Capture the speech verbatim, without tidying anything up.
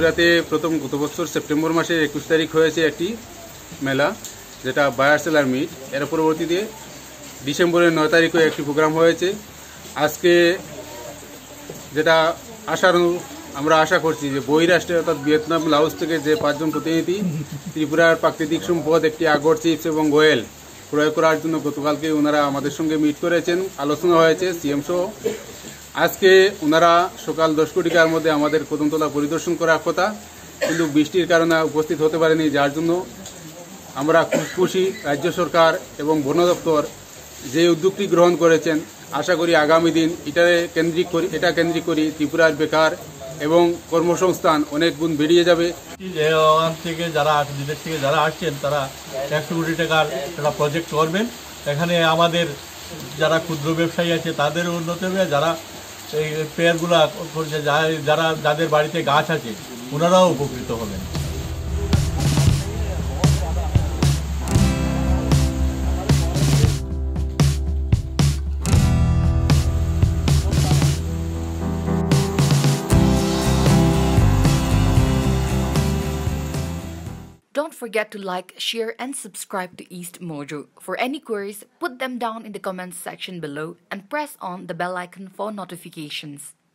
ত্রিপুরাতে প্রথম গত বছর সেপ্টেম্বর মাসের একুশ তারিখ হয়েছে একটি মেলা, যেটা বায়ার সেলার মিট। এর পরবর্তীতে ডিসেম্বরের নয় তারিখে একটি প্রোগ্রাম হয়েছে। আজকে যেটা আশার আমরা আশা করছি যে বহিরাষ্ট্রে অর্থাৎ ভিয়েতনাম, লাওস থেকে যে পাঁচজন প্রতিনিধি ত্রিপুরার প্রাকৃতিক সম্পদ একটি আগর চিপস এবং গোয়েল ক্রয় করার জন্য গতকালকে ওনারা আমাদের সঙ্গে মিট করেছেন, আলোচনা হয়েছে সিএম সহ। আজকে ওনারা সকাল দশ কোটিকার মধ্যে আমাদের কদমতলা পরিদর্শন করার কথা, কিন্তু বৃষ্টির কারণে উপস্থিত হতে পারেনি, যার জন্য আমরা খুব খুশি। রাজ্য সরকার এবং বন দপ্তর যে উদ্যোগটি গ্রহণ করেছেন, আশা করি আগামী দিন এটা কেন্দ্রিক করি এটা কেন্দ্রিক করি ত্রিপুরার বেকার এবং কর্মসংস্থান অনেক গুণ বেরিয়ে যাবে। থেকে যারা বিদেশ থেকে যারা আসছেন তারা একশো কোটি টাকার একটা প্রজেক্ট করবেন। এখানে আমাদের যারা ক্ষুদ্র ব্যবসায়ী আছে তাদেরও উন্নতি হবে, যারা এই পেয়ারগুলা করছে, যারা যাদের বাড়িতে গাছ আছে ওনারাও উপকৃত হবেন। Don't forget to like, share and subscribe to East Mojo. For any queries, put them down in the comments section below and press on the bell icon for notifications.